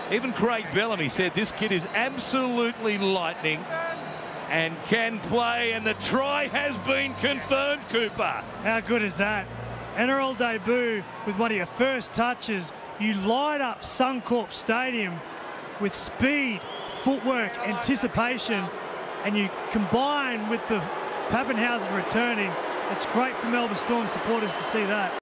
Even Craig Bellamy said this kid is absolutely lightning and can play, and the try has been confirmed, Cooper. How good is that? NRL debut with one of your first touches. You light up Suncorp Stadium with speed, footwork, anticipation, and you combine with the Pappenhausen returning. It's great for Melbourne Storm supporters to see that.